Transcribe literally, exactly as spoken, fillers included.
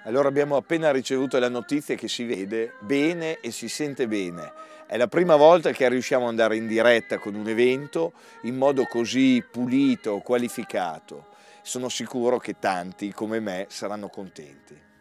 Allora abbiamo appena ricevuto la notizia che si vede bene e si sente bene. È la prima volta che riusciamo ad andare in diretta con un evento in modo così pulito, qualificato. Sono sicuro che tanti come me saranno contenti.